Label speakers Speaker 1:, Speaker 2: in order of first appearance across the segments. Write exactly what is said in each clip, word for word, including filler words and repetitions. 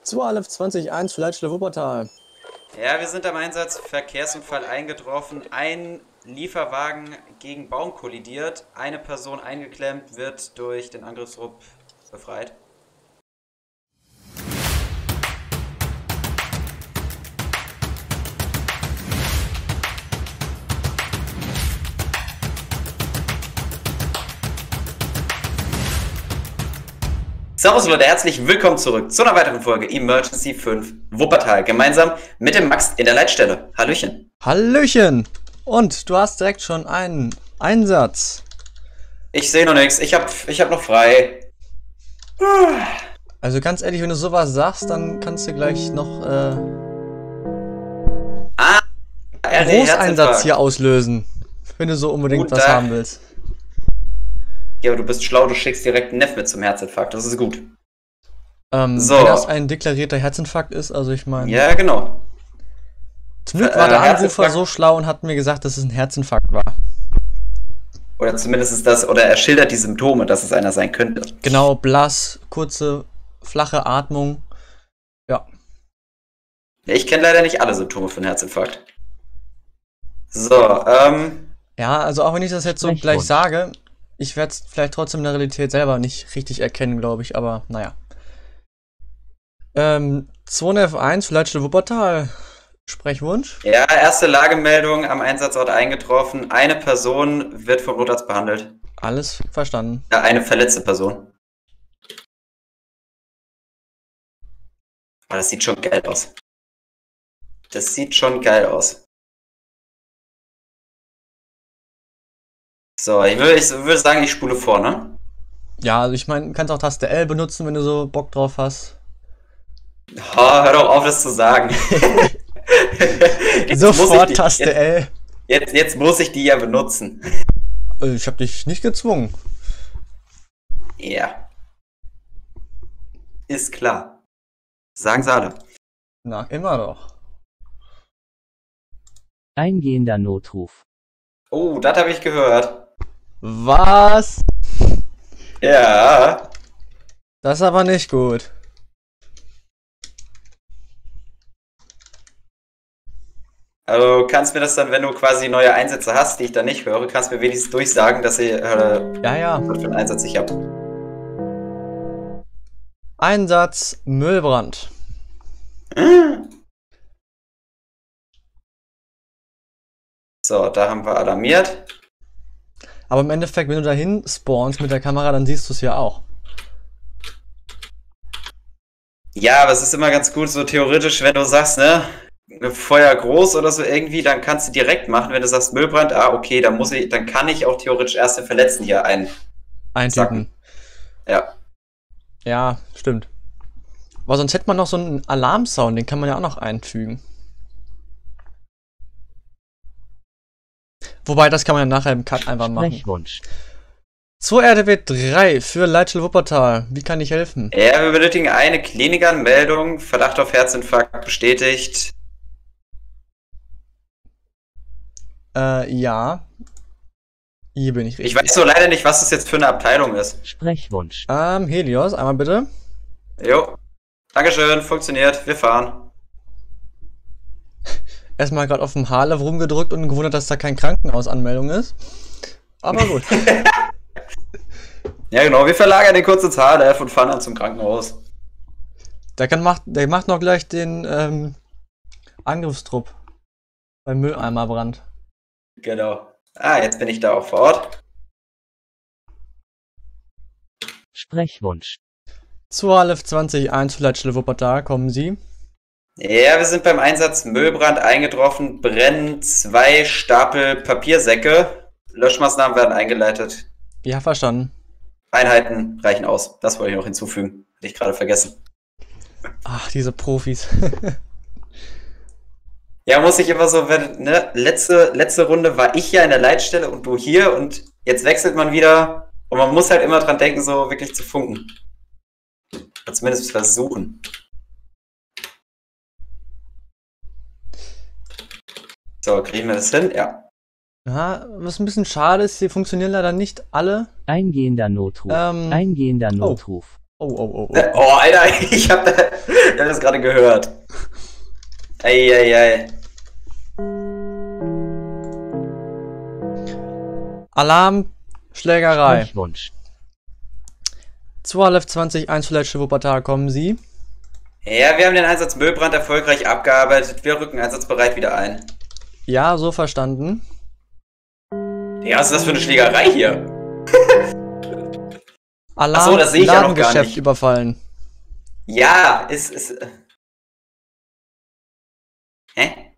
Speaker 1: zwei zwanzig eins für Leitstelle Wuppertal.
Speaker 2: Ja, wir sind am Einsatz. Verkehrsunfall eingetroffen. Ein Lieferwagen gegen Baum kollidiert. Eine Person eingeklemmt, wird durch den Angriffstrupp befreit. Servus Leute, herzlich willkommen zurück zu einer weiteren Folge Emergency fünf Wuppertal. Gemeinsam mit dem Max in der Leitstelle. Hallöchen.
Speaker 1: Hallöchen! Und du hast direkt schon einen Einsatz.
Speaker 2: Ich sehe noch nichts. Ich hab, ich hab noch frei.
Speaker 1: Also ganz ehrlich, wenn du sowas sagst, dann kannst du gleich noch äh,
Speaker 2: Ah,
Speaker 1: einen Großeinsatz hier auslösen. Wenn du so unbedingt
Speaker 2: Gut,
Speaker 1: was
Speaker 2: da-
Speaker 1: haben willst.
Speaker 2: Ja, aber du bist schlau, du schickst direkt einen Neff mit zum Herzinfarkt. Das ist gut.
Speaker 1: Ähm,
Speaker 2: So.
Speaker 1: Wenn das ein deklarierter Herzinfarkt ist, also ich meine...
Speaker 2: Ja, genau.
Speaker 1: Zum Glück
Speaker 2: äh,
Speaker 1: war der Anrufer
Speaker 2: Herzinfarkt-
Speaker 1: so schlau und hat mir gesagt, dass es ein Herzinfarkt war.
Speaker 2: Oder zumindest ist das, oder er schildert die Symptome, dass es einer sein könnte.
Speaker 1: Genau, blass, kurze, flache Atmung. Ja.
Speaker 2: Ja, ich kenne leider nicht alle Symptome für einen Herzinfarkt. So, ähm,
Speaker 1: Ja, also auch wenn ich das jetzt so
Speaker 3: Sprechwunsch.
Speaker 1: gleich sage, ich werde es vielleicht trotzdem in der Realität selber nicht richtig erkennen, glaube ich, aber naja. Ähm, zwei F eins für Leitstelle Wuppertal. Sprechwunsch.
Speaker 2: ja, erste Lagemeldung am Einsatzort eingetroffen. Eine Person wird vom Notarzt behandelt.
Speaker 1: Alles verstanden.
Speaker 2: Ja, eine verletzte Person. Aber das sieht schon geil aus. Das sieht schon geil aus. So, ich würde ich würde sagen, ich spule vor, ne?
Speaker 1: Ja, also ich meine, du kannst auch Taste L benutzen, wenn du so Bock drauf hast.
Speaker 2: Oh, hör doch auf, das zu sagen. Jetzt muss ich
Speaker 1: Sofort
Speaker 2: die-
Speaker 1: Taste
Speaker 2: jetzt,
Speaker 1: L.
Speaker 2: jetzt, jetzt muss ich die ja benutzen.
Speaker 1: Äh, Ich habe dich nicht gezwungen.
Speaker 2: Ja. Ist klar. Sagen sie alle.
Speaker 1: Na, immer doch.
Speaker 3: Eingehender Notruf.
Speaker 2: Oh, das habe ich gehört.
Speaker 1: Was?
Speaker 2: Ja.
Speaker 1: Das ist aber nicht gut.
Speaker 2: Also kannst mir das dann, wenn du quasi neue Einsätze hast, die ich dann nicht höre, kannst mir wenigstens durchsagen, dass ich, äh,
Speaker 1: Ja, ja.
Speaker 2: was für einen Einsatz ich habe.
Speaker 1: Einsatz Müllbrand.
Speaker 2: So, da haben wir alarmiert.
Speaker 1: Aber im Endeffekt, wenn du dahin spawnst mit der Kamera, dann siehst du es ja auch.
Speaker 2: Ja, aber es ist immer ganz gut, so theoretisch, wenn du sagst, ne, Feuer groß oder so irgendwie, dann kannst du direkt machen. Wenn du sagst Müllbrand, ah, okay, dann muss ich, dann kann ich auch theoretisch erst den Verletzten hier ein.
Speaker 1: Eintypen.
Speaker 2: Ja.
Speaker 1: Ja, stimmt. Aber sonst hätte man noch so einen Alarmsound, den kann man ja auch noch einfügen. Wobei, das kann man ja nachher im Cut einfach machen.
Speaker 3: Sprechwunsch.
Speaker 1: zwei R D W drei für Leitstelle Wuppertal. Wie kann ich helfen?
Speaker 2: Ja, wir benötigen eine Klinikanmeldung, Verdacht auf Herzinfarkt bestätigt.
Speaker 1: Äh, ja. Hier bin ich
Speaker 2: Ich
Speaker 1: richtig.
Speaker 2: weiß so leider nicht, was das jetzt für eine Abteilung ist.
Speaker 3: Sprechwunsch.
Speaker 1: Ähm, Helios, einmal bitte.
Speaker 2: Jo. Dankeschön, funktioniert. Wir fahren.
Speaker 1: Erstmal gerade auf dem H-Level rumgedrückt und gewundert, dass da kein Krankenhausanmeldung ist. Aber gut.
Speaker 2: Ja, genau. Wir verlagern den kurz ins H L F und fahren dann zum Krankenhaus.
Speaker 1: Der kann macht, der macht noch gleich den ähm, Angriffstrupp beim Mülleimerbrand.
Speaker 2: Genau. Ah, jetzt bin ich da auch vor Ort.
Speaker 3: Sprechwunsch.
Speaker 1: zwei zwanzig eins für Leitstelle Wuppertal, kommen Sie.
Speaker 2: Ja, wir sind beim Einsatz Müllbrand eingetroffen. Brennen zwei Stapel Papiersäcke. Löschmaßnahmen werden eingeleitet.
Speaker 1: Ja, verstanden.
Speaker 2: Einheiten reichen aus. Das wollte ich noch hinzufügen. Hatte ich gerade vergessen.
Speaker 1: Ach, diese Profis.
Speaker 2: Ja, muss ich immer so, wenn, ne, letzte, letzte Runde war ich ja in der Leitstelle und du hier und jetzt wechselt man wieder und man muss halt immer dran denken, so wirklich zu funken. Oder zumindest versuchen. So, kriegen wir das hin? Ja.
Speaker 1: Ja, was ein bisschen schade ist, sie funktionieren leider nicht alle.
Speaker 3: Eingehender Notruf.
Speaker 1: Ähm,
Speaker 3: Eingehender
Speaker 1: oh.
Speaker 3: Notruf.
Speaker 1: Oh, oh, oh,
Speaker 2: Äh,
Speaker 1: oh.
Speaker 2: Oh, Alter, ich hab, da- ich hab das gerade gehört. Eieiei.
Speaker 1: Alarm, Schlägerei.
Speaker 3: Sprechwunsch.
Speaker 1: zwölf zwanzig eins Fläche Wuppertal, kommen Sie.
Speaker 2: Ja, wir haben den Einsatz Müllbrand erfolgreich abgearbeitet. Wir rücken einsatzbereit wieder ein.
Speaker 1: Ja, so verstanden.
Speaker 2: Ja, was ist das für eine Schlägerei hier?
Speaker 1: Alarm,
Speaker 2: Ach so, das sehe ich ja noch gar
Speaker 1: Ladengeschäft
Speaker 2: nicht.
Speaker 1: überfallen.
Speaker 2: Ja, ist, ist. äh. Hä?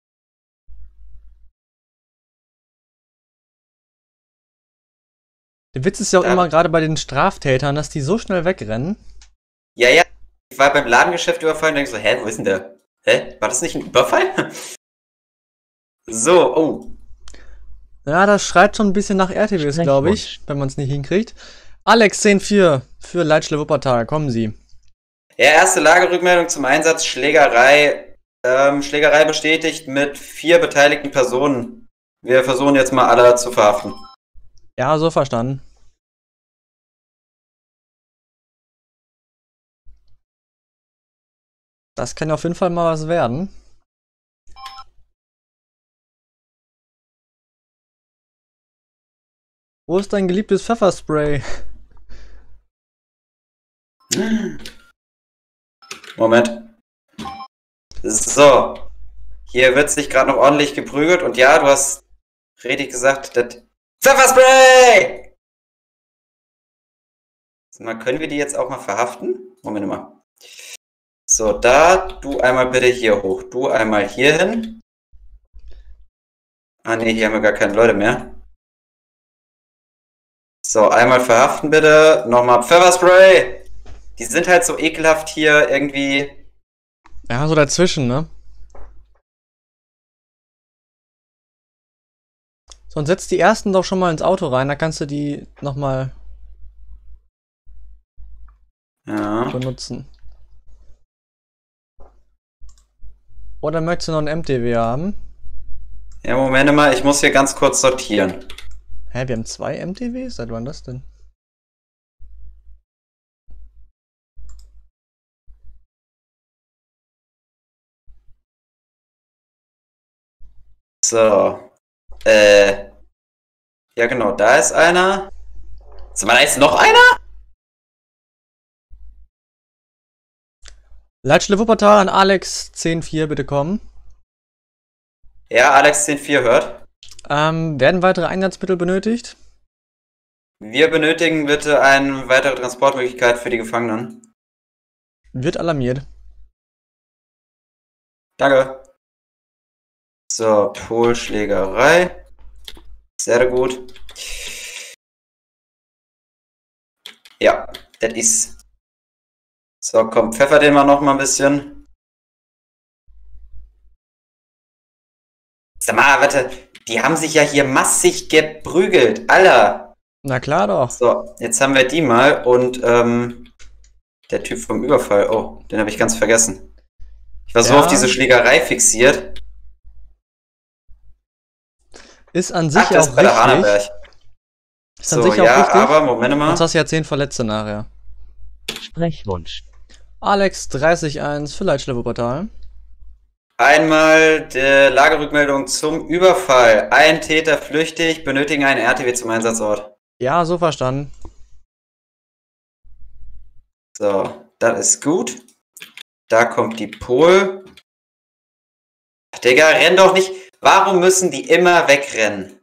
Speaker 1: Der Witz ist ja auch
Speaker 2: Ja.
Speaker 1: immer gerade bei den Straftätern, dass die so schnell wegrennen.
Speaker 2: Ja, ja. Ich war beim Ladengeschäft überfallen und denke so, hä, wo ist denn der? Hä? War das nicht ein Überfall? So, oh.
Speaker 1: Ja, das schreit schon ein bisschen nach R T Ws, glaube ich, wenn man es nicht hinkriegt. Alex zehn vier für Leitstelle Wuppertal, kommen Sie.
Speaker 2: Ja, erste Lagerrückmeldung zum Einsatz, Schlägerei. Ähm, Schlägerei bestätigt mit vier beteiligten Personen. Wir versuchen jetzt mal alle zu verhaften.
Speaker 1: Ja, so verstanden. Das kann auf jeden Fall mal was werden. Wo ist dein geliebtes Pfefferspray?
Speaker 2: Moment. So. Hier wird sich gerade noch ordentlich geprügelt und ja, du hast richtig gesagt, das Pfefferspray! So, mal, können wir die jetzt auch mal verhaften? Moment mal. So, da, du einmal bitte hier hoch. Du einmal hier hin. Ah ne, hier haben wir gar keine Leute mehr. So, einmal verhaften bitte. Nochmal Pfefferspray! Die sind halt so ekelhaft hier irgendwie.
Speaker 1: Ja, so dazwischen, ne? Sonst setzt die ersten doch schon mal ins Auto rein, da kannst du die nochmal
Speaker 2: Ja.
Speaker 1: benutzen. Oder möchtest du noch einen M T W haben?
Speaker 2: Ja, Moment mal, ich muss hier ganz kurz sortieren.
Speaker 1: Hä, wir haben zwei M T Ws? Seit wann das denn?
Speaker 2: So. Äh. Ja, genau, da ist einer. Sag mal, da ist noch einer?
Speaker 1: Leitstelle Wuppertal an Alex zehn vier, bitte kommen.
Speaker 2: Ja, Alex zehn vier hört.
Speaker 1: Ähm, werden weitere Einsatzmittel benötigt?
Speaker 2: Wir benötigen bitte eine weitere Transportmöglichkeit für die Gefangenen.
Speaker 1: Wird alarmiert.
Speaker 2: Danke. So, Polschlägerei. Sehr gut. Ja, das ist. So, komm, pfeffer den mal noch mal ein bisschen. Sag mal, warte, die haben sich ja hier massig geprügelt, Alter.
Speaker 1: Na klar doch.
Speaker 2: So, jetzt haben wir die mal und ähm, der Typ vom Überfall, oh, den habe ich ganz vergessen. Ich war so
Speaker 1: Ja.
Speaker 2: auf diese Schlägerei fixiert.
Speaker 1: Ist an sich
Speaker 2: Ach, das
Speaker 1: auch
Speaker 2: ist bei der
Speaker 1: richtig.
Speaker 2: Haneberg.
Speaker 1: Ist an
Speaker 2: So,
Speaker 1: sich auch
Speaker 2: ja,
Speaker 1: richtig.
Speaker 2: aber, Moment mal.
Speaker 1: Sonst hast du ja zehn Verletzte nachher.
Speaker 3: Sprechwunsch.
Speaker 1: Alex dreißig eins für Leitstelle Wuppertal.
Speaker 2: Einmal die Lagerrückmeldung zum Überfall. Ein Täter flüchtig, benötigen einen R T W zum Einsatzort.
Speaker 1: Ja, so verstanden.
Speaker 2: So, das ist gut. Da kommt die Pol. Digga, renn doch nicht. Warum müssen die immer wegrennen?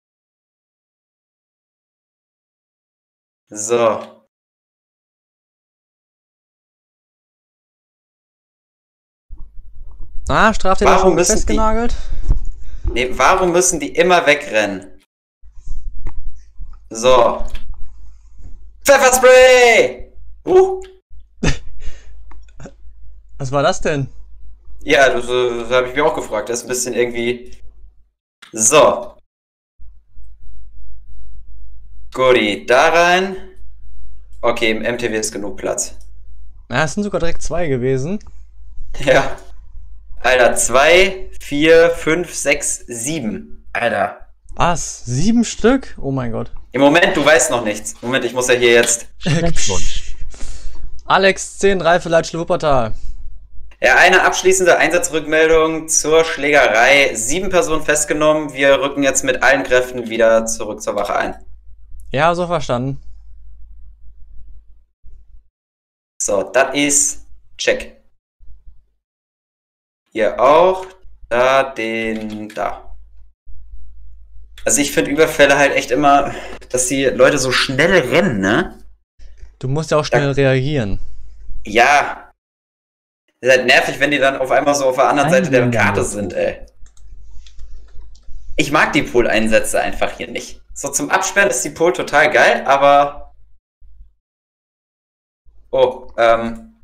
Speaker 2: So.
Speaker 1: Ah, Straftäter
Speaker 2: Warum
Speaker 1: schon
Speaker 2: müssen die-
Speaker 1: festgenagelt.
Speaker 2: Nee, warum müssen die immer wegrennen? So. Pfefferspray! Uh.
Speaker 1: Was war das denn?
Speaker 2: Ja, das, das habe ich mir auch gefragt. Das ist ein bisschen irgendwie. So. Guti, da rein. Okay, im M T W ist genug Platz.
Speaker 1: Ja, es sind sogar direkt zwei gewesen.
Speaker 2: Ja. Alter, zwei, vier, fünf, sechs, sieben. Alter.
Speaker 1: Was? Sieben Stück? Oh mein Gott.
Speaker 2: Im Moment, du weißt noch nichts. Moment, ich muss ja hier jetzt.
Speaker 3: Sprechwunsch.
Speaker 1: Alex zehn drei für Leitstelle Wuppertal.
Speaker 2: Ja, eine abschließende Einsatzrückmeldung zur Schlägerei. Sieben Personen festgenommen. Wir rücken jetzt mit allen Kräften wieder zurück zur Wache ein.
Speaker 1: Ja, so verstanden.
Speaker 2: So, das ist check. Hier auch. Da, den, da. Also ich finde Überfälle halt echt immer, dass die Leute so schnell rennen, ne?
Speaker 1: Du musst ja auch schnell
Speaker 2: Ja.
Speaker 1: reagieren.
Speaker 2: Ja. Ist halt nervig, wenn die dann auf einmal so auf der anderen Seite der
Speaker 3: Einwände.
Speaker 2: Karte sind, ey. Ich mag die Pol-Einsätze einfach hier nicht. So zum Absperren ist die Pol total geil, aber... Oh, ähm...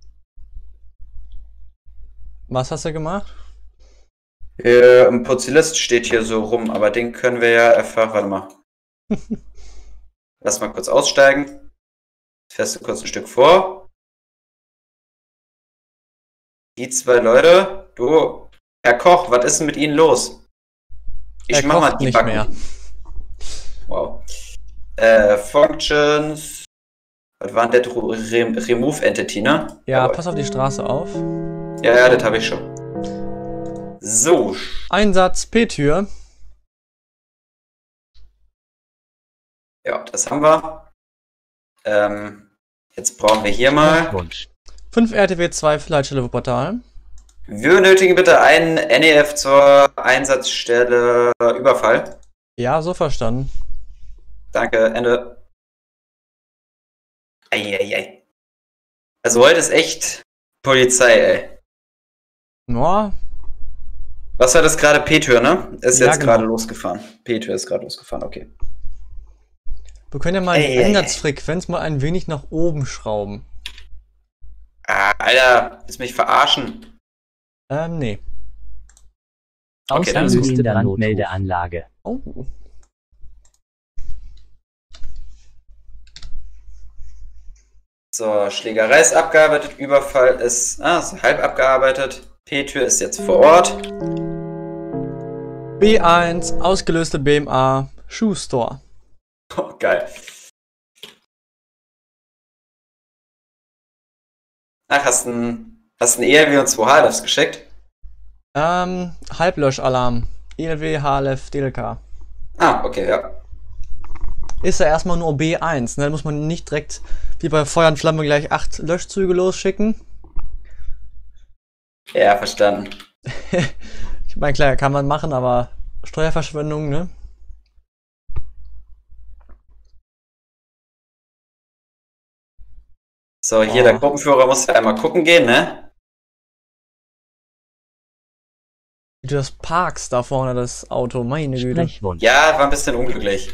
Speaker 1: Was hast du gemacht?
Speaker 2: Äh, ein Pozilist steht hier so rum, aber den können wir ja einfach... Warte mal. Lass mal kurz aussteigen. Fährst du kurz ein Stück vor. Die zwei Leute, du, Herr Koch, was ist denn mit Ihnen los? Ich
Speaker 1: Er
Speaker 2: mach mal
Speaker 1: kocht
Speaker 2: die
Speaker 1: nicht
Speaker 2: Backen.
Speaker 1: mehr.
Speaker 2: Wow. Äh, Functions. Was war denn der Re Remove Entity, ne?
Speaker 1: Ja,
Speaker 2: Jawohl.
Speaker 1: pass auf die Straße auf.
Speaker 2: Ja, ja, das habe ich schon. So.
Speaker 1: Einsatz P-Tür.
Speaker 2: Ja, das haben wir. Ähm, jetzt brauchen wir hier mal.
Speaker 3: Sprechwunsch.
Speaker 1: fünf R T W zwei für Leitstelle Wuppertal.
Speaker 2: Wir benötigen bitte einen N E F zur Einsatzstelle Überfall.
Speaker 1: Ja, so verstanden.
Speaker 2: Danke, Ende. Eieiei. Also heute ist echt Polizei, ey.
Speaker 1: Ja,
Speaker 2: Was war das gerade? P-Tür, ne? Ist
Speaker 1: Ja,
Speaker 2: jetzt
Speaker 1: genau.
Speaker 2: gerade losgefahren. P-Tür ist gerade losgefahren, okay.
Speaker 1: wir können ja mal
Speaker 2: Ey,
Speaker 1: die
Speaker 2: ey, ey.
Speaker 1: Einsatzfrequenz mal ein wenig nach oben schrauben.
Speaker 2: Ah, Alter, willst mich verarschen?
Speaker 1: Ähm, nee.
Speaker 2: Okay, dann ist gut.
Speaker 3: Ausgehende Brandmeldeanlage.
Speaker 1: Oh.
Speaker 2: So, Schlägerei ist abgearbeitet, Überfall ist, ah, ist halb abgearbeitet. P-Tür ist jetzt vor Ort.
Speaker 1: B eins, ausgelöste B M A, Schuhstore.
Speaker 2: Oh, geil. Ach, hast ein, hast ein E L W und zwei H L Fs geschickt?
Speaker 1: Ähm, Halblöschalarm. E L W, H L F, D L K.
Speaker 2: Ah, okay, ja.
Speaker 1: Ist ja erstmal nur B eins, ne? Da muss man nicht direkt wie bei Feuer und Flamme gleich acht Löschzüge losschicken.
Speaker 2: Ja, verstanden.
Speaker 1: Ich meine, klar, kann man machen, aber Steuerverschwendung, ne?
Speaker 2: So, hier
Speaker 1: Oh.
Speaker 2: der Gruppenführer muss ja einmal gucken gehen, ne?
Speaker 1: Wie du das parkst da vorne, das Auto, meine Güte.
Speaker 3: Sprechwunsch.
Speaker 2: Ja, war ein bisschen unglücklich.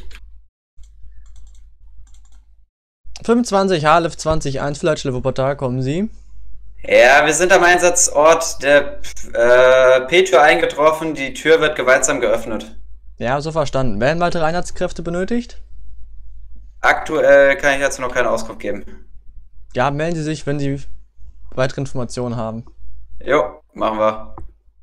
Speaker 1: fünfundzwanzig, H L F zwanzig eins, Leitstelle Wuppertal, kommen Sie.
Speaker 2: Ja, wir sind am Einsatzort der äh, P-Tür eingetroffen. Die Tür wird gewaltsam geöffnet.
Speaker 1: Ja, so verstanden. Werden weitere Einsatzkräfte benötigt?
Speaker 2: Aktuell kann ich dazu noch keine Auskunft geben.
Speaker 1: Ja, melden Sie sich, wenn Sie weitere Informationen haben.
Speaker 2: Jo, machen wir.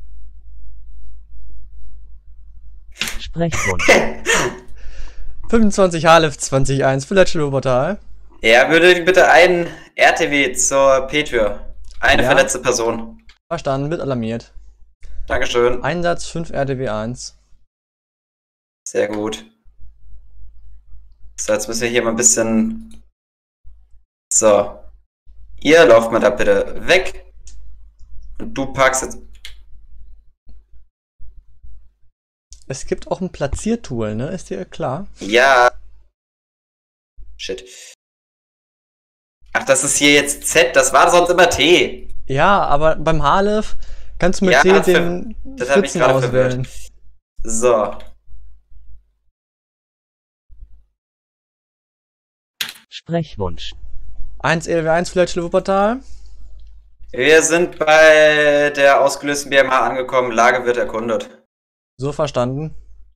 Speaker 3: Sprechwunsch.
Speaker 1: fünfundzwanzig, H L F zwanzig eins, Leitstelle Wuppertal.
Speaker 2: Ja, würde bitte einen R T W zur P-Tür. Eine
Speaker 1: Ja.
Speaker 2: verletzte Person.
Speaker 1: Verstanden, wird alarmiert.
Speaker 2: Dankeschön.
Speaker 1: Einsatz fünf R T W eins.
Speaker 2: Sehr gut. So, jetzt müssen wir hier mal ein bisschen... So. Ihr lauft mal da bitte weg. Und du parkst jetzt...
Speaker 1: Es gibt auch ein Platziertool, ne? Ist dir klar?
Speaker 2: Ja. Shit. Ach, das ist hier jetzt Z. Das war sonst immer T.
Speaker 1: Ja, aber beim H L F kannst du mit
Speaker 2: Ja,
Speaker 1: T
Speaker 2: für-
Speaker 1: den
Speaker 2: das hab ich
Speaker 1: Fritzen
Speaker 2: gerade
Speaker 1: auswählen.
Speaker 2: So.
Speaker 3: Sprechwunsch.
Speaker 1: eins E L W eins, Leitstelle Wuppertal.
Speaker 2: Wir sind bei der ausgelösten B M A angekommen. Lage wird erkundet.
Speaker 1: So verstanden.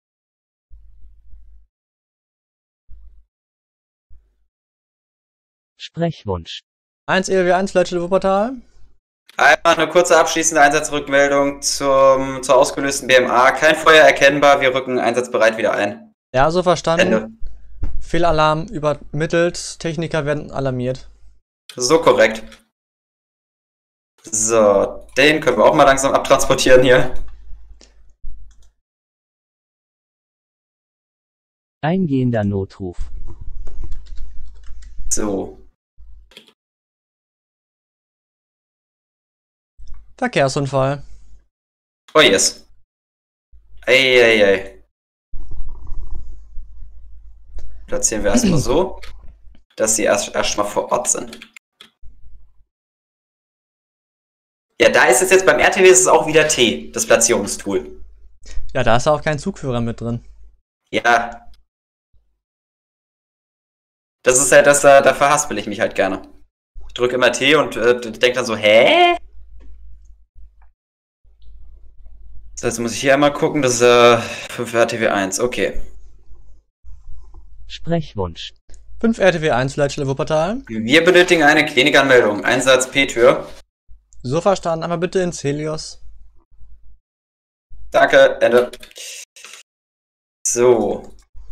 Speaker 3: Sprechwunsch.
Speaker 1: eins E L W eins, Leitstelle Wuppertal.
Speaker 2: Einmal eine kurze abschließende Einsatzrückmeldung zum, zur ausgelösten B M A. Kein Feuer erkennbar. Wir rücken einsatzbereit wieder ein.
Speaker 1: Ja, so verstanden.
Speaker 2: Ende.
Speaker 1: Fehlalarm übermittelt. Techniker werden alarmiert.
Speaker 2: So korrekt. So, den können wir auch mal langsam abtransportieren hier.
Speaker 3: Eingehender Notruf.
Speaker 2: So.
Speaker 1: Verkehrsunfall.
Speaker 2: Oh yes. Eieiei. Platzieren wir erstmal so, dass sie erst erstmal vor Ort sind. Ja, da ist es jetzt beim R T W ist es auch wieder T, das Platzierungstool.
Speaker 1: Ja, da ist auch kein Zugführer mit drin.
Speaker 2: Ja. Das ist halt das, da, da verhaspel ich mich halt gerne. Ich drücke immer T und äh, denke dann so, hä? So, jetzt muss ich hier einmal gucken, das ist äh, fünf R T W eins, okay.
Speaker 3: Sprechwunsch.
Speaker 1: fünf R T W eins Leitstelle Wuppertal.
Speaker 2: Wir benötigen eine Klinikanmeldung. Einsatz P-Tür.
Speaker 1: So verstanden, einmal bitte ins Helios.
Speaker 2: Danke, Ende. So.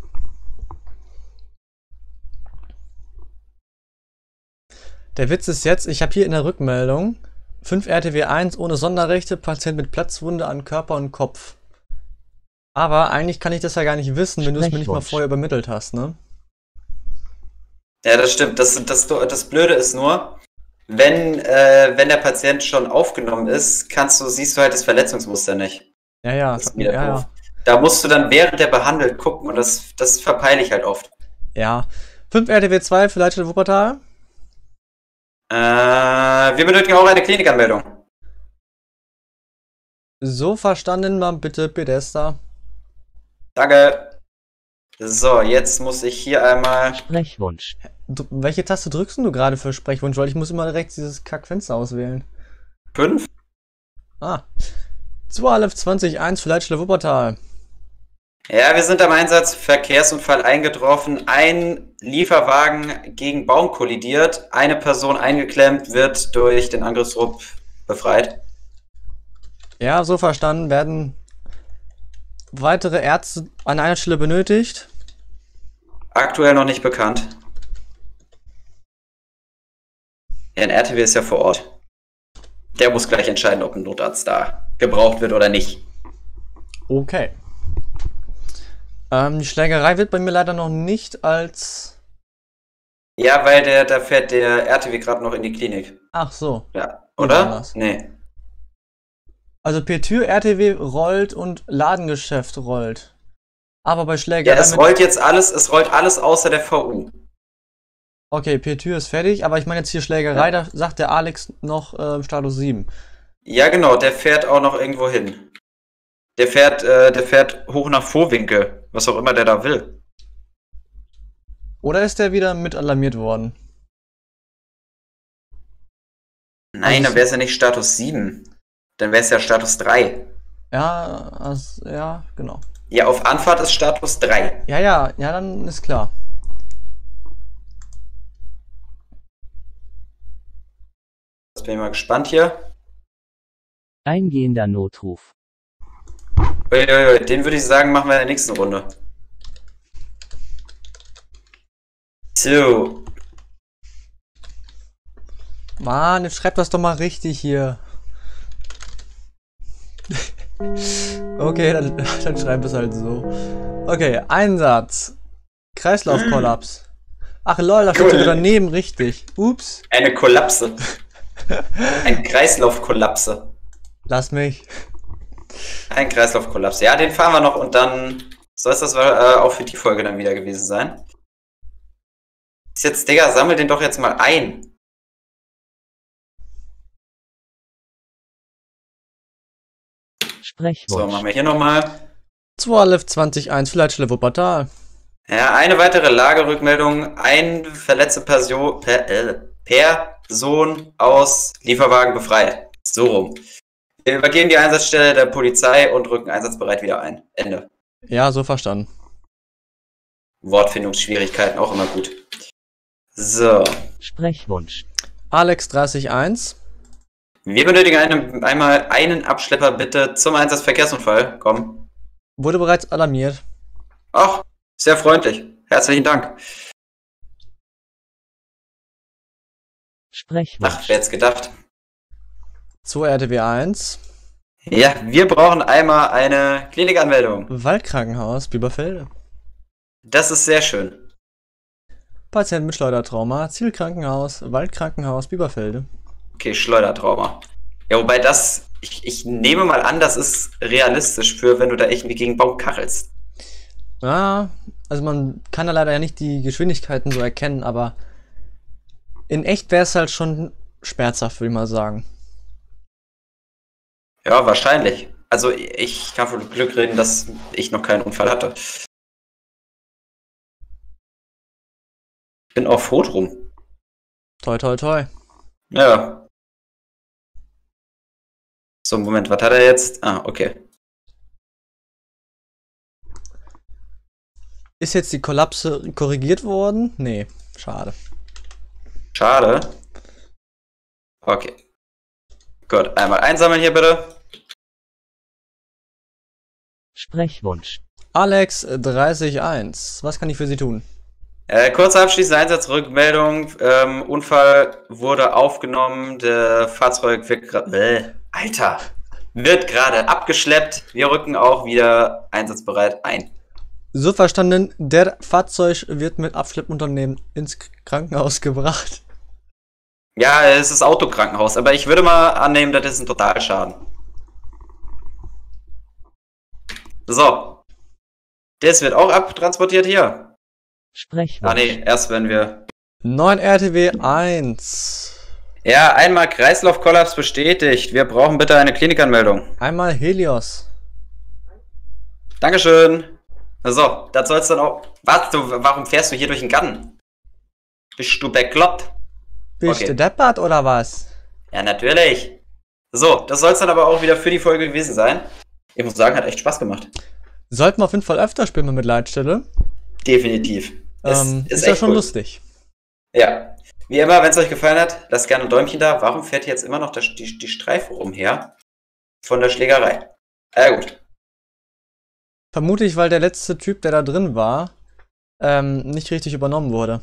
Speaker 1: Der Witz ist jetzt, ich habe hier in der Rückmeldung fünf R T W eins ohne Sonderrechte, Patient mit Platzwunde an Körper und Kopf. Aber eigentlich kann ich das ja gar nicht wissen, wenn du es mir nicht mal vorher übermittelt hast, ne?
Speaker 2: Ja, das stimmt. Das, das, das Blöde ist nur, wenn, äh, wenn der Patient schon aufgenommen ist, kannst du, siehst du halt das Verletzungsmuster nicht.
Speaker 1: Ja, ja.
Speaker 2: Das ist wieder
Speaker 1: ja,
Speaker 2: doof.
Speaker 1: ja.
Speaker 2: Da musst du dann während der behandelt gucken und das, das verpeile ich halt oft.
Speaker 1: Ja. fünf R T W zwei für Leitstelle Wuppertal.
Speaker 2: Äh, wir benötigen auch eine Klinikanmeldung.
Speaker 1: So verstanden, mal bitte Pedester.
Speaker 2: Danke. So, jetzt muss ich hier einmal...
Speaker 3: Sprechwunsch.
Speaker 1: Du, welche Taste drückst du gerade für Sprechwunsch? Weil ich muss immer direkt dieses Kackfenster auswählen.
Speaker 2: fünf?
Speaker 1: Ah. zwei L F zwanzig eins für Leitstelle Wuppertal.
Speaker 2: Ja, wir sind am Einsatz. Verkehrsunfall eingetroffen. Ein Lieferwagen gegen Baum kollidiert. Eine Person eingeklemmt, wird durch den Angriffsrupp befreit.
Speaker 1: Ja, so verstanden. Werden weitere Ärzte an einer Stelle benötigt?
Speaker 2: Aktuell noch nicht bekannt. Ja, ein R T W ist ja vor Ort. Der muss gleich entscheiden, ob ein Notarzt da gebraucht wird oder nicht.
Speaker 1: Okay. Ähm, die Schlägerei wird bei mir leider noch nicht als...
Speaker 2: Ja, weil der, da fährt der R T W gerade noch in die Klinik.
Speaker 1: Ach so.
Speaker 2: Ja,
Speaker 1: Oder
Speaker 2: oder?
Speaker 1: was?
Speaker 2: Nee.
Speaker 1: Also per Tür R T W rollt und Ladengeschäft rollt. Aber bei Schlägerei...
Speaker 2: Ja, es
Speaker 1: mit-
Speaker 2: rollt jetzt alles, es rollt alles außer der V U.
Speaker 1: Okay, per Tür ist fertig, aber ich meine jetzt hier Schlägerei, da sagt der Alex noch äh, Status sieben.
Speaker 2: Ja, genau, der fährt auch noch irgendwo hin. Der fährt, äh, der fährt hoch nach Vorwinkel, was auch immer der da will.
Speaker 1: Oder ist der wieder mit alarmiert worden?
Speaker 2: Nein,
Speaker 1: Also
Speaker 2: dann wäre es ja nicht Status sieben. Dann wäre es ja Status drei.
Speaker 1: Ja, also, ja, genau.
Speaker 2: Ja, auf Anfahrt ist Status drei.
Speaker 1: Ja, ja, ja, dann ist klar.
Speaker 2: Jetzt bin ich mal gespannt hier.
Speaker 3: Eingehender Notruf.
Speaker 2: Uiuiui, den würde ich sagen, machen wir in der nächsten Runde. So.
Speaker 1: Mann, jetzt schreibt das doch mal richtig hier. Okay, dann, dann schreib es halt so. Okay, Einsatz. Kreislaufkollaps. Ach lol, da steht
Speaker 2: Cool.
Speaker 1: sogar daneben richtig. Ups.
Speaker 2: Eine Kollapse. Ein Kreislaufkollapse.
Speaker 1: Lass mich.
Speaker 2: Ein Kreislaufkollaps. Ja, den fahren wir noch und dann soll es das äh, auch für die Folge dann wieder gewesen sein. Ist jetzt, Digga, sammel den doch jetzt mal ein.
Speaker 3: Sprechwunsch.
Speaker 2: So, machen wir hier nochmal.
Speaker 1: zwei L F zwanzig eins für Leitstelle Wuppertal.
Speaker 2: Ja, eine weitere Lagerrückmeldung. Ein verletzte Person, per, äh, Person aus Lieferwagen befreit. So rum. Wir übergeben die Einsatzstelle der Polizei und rücken einsatzbereit wieder ein. Ende.
Speaker 1: Ja, so verstanden.
Speaker 2: Wortfindungsschwierigkeiten auch immer gut. So.
Speaker 3: Sprechwunsch.
Speaker 1: Alex dreißig eins.
Speaker 2: Wir benötigen einen, einmal einen Abschlepper bitte zum Einsatzverkehrsunfall. Komm.
Speaker 1: Wurde bereits alarmiert.
Speaker 2: Ach, sehr freundlich. Herzlichen Dank. Ach,
Speaker 3: Sprechwunsch.
Speaker 2: wer hätte gedacht.
Speaker 1: zwei R T W eins.
Speaker 2: Ja, wir brauchen einmal eine Klinikanmeldung.
Speaker 1: Waldkrankenhaus, Biberfelde.
Speaker 2: Das ist sehr schön.
Speaker 1: Patient mit Schleudertrauma, Zielkrankenhaus, Waldkrankenhaus, Biberfelde.
Speaker 2: Okay, Schleudertrauma. Ja, wobei das, ich, ich nehme mal an, das ist realistisch für, wenn du da irgendwie gegen einen Baum kachelst.
Speaker 1: Ja, also man kann da leider ja nicht die Geschwindigkeiten so erkennen, aber in echt wäre es halt schon schmerzhaft, würde ich mal sagen.
Speaker 2: Ja, wahrscheinlich. Also ich kann von Glück reden, dass ich noch keinen Unfall hatte. Ich bin auch froh drum.
Speaker 1: Toi, toi, toi.
Speaker 2: Ja. So, Moment, was hat er jetzt? Ah, okay.
Speaker 1: Ist jetzt die Kollapse korrigiert worden? Nee, schade.
Speaker 2: Schade. Okay. Gut, einmal einsammeln hier bitte.
Speaker 3: Sprechwunsch.
Speaker 1: Alex dreißig eins. Was kann ich für Sie tun?
Speaker 2: Äh, kurze abschließende Einsatzrückmeldung. Ähm, Unfall wurde aufgenommen. Der Fahrzeug wird gerade. Äh, Alter! Wird gerade abgeschleppt. Wir rücken auch wieder einsatzbereit ein.
Speaker 1: So verstanden, der Fahrzeug wird mit Abschleppunternehmen ins Krankenhaus gebracht.
Speaker 2: Ja, es ist Autokrankenhaus, aber ich würde mal annehmen, das ist ein Totalschaden. So. Das wird auch abtransportiert hier.
Speaker 3: Sprechwunsch.
Speaker 2: Ah nee, erst wenn wir...
Speaker 1: neun R T W eins.
Speaker 2: Ja, einmal Kreislaufkollaps bestätigt. Wir brauchen bitte eine Klinikanmeldung.
Speaker 1: Einmal Helios.
Speaker 2: Dankeschön. So, das soll's dann auch... Was, du, warum fährst du hier durch den Garten? Bist du bekloppt?
Speaker 1: Bist
Speaker 2: Okay.
Speaker 1: du deppert oder was?
Speaker 2: Ja, natürlich. So, das soll's dann aber auch wieder für die Folge gewesen sein. Ich muss sagen, hat echt Spaß gemacht.
Speaker 1: Sollten wir auf jeden Fall öfter spielen mit Leitstelle.
Speaker 2: Definitiv. Es
Speaker 1: Ähm, ist ja
Speaker 2: echt
Speaker 1: schon
Speaker 2: cool.
Speaker 1: lustig.
Speaker 2: Ja. Wie immer, wenn es euch gefallen hat, lasst gerne ein Däumchen da. Warum fährt jetzt immer noch das, die, die Streife umher von der Schlägerei? Ja, gut.
Speaker 1: Vermutlich, weil der letzte Typ, der da drin war, ähm, nicht richtig übernommen wurde.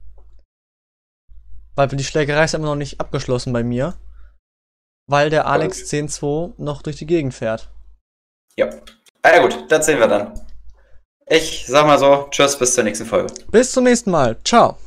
Speaker 1: Weil die Schlägerei ist immer noch nicht abgeschlossen bei mir. Weil der Alex zehn zwei noch durch die Gegend fährt.
Speaker 2: Ja. Ah, ja, gut, das sehen wir dann. Ich sag mal so, tschüss, bis zur nächsten Folge.
Speaker 1: Bis zum nächsten Mal. Ciao.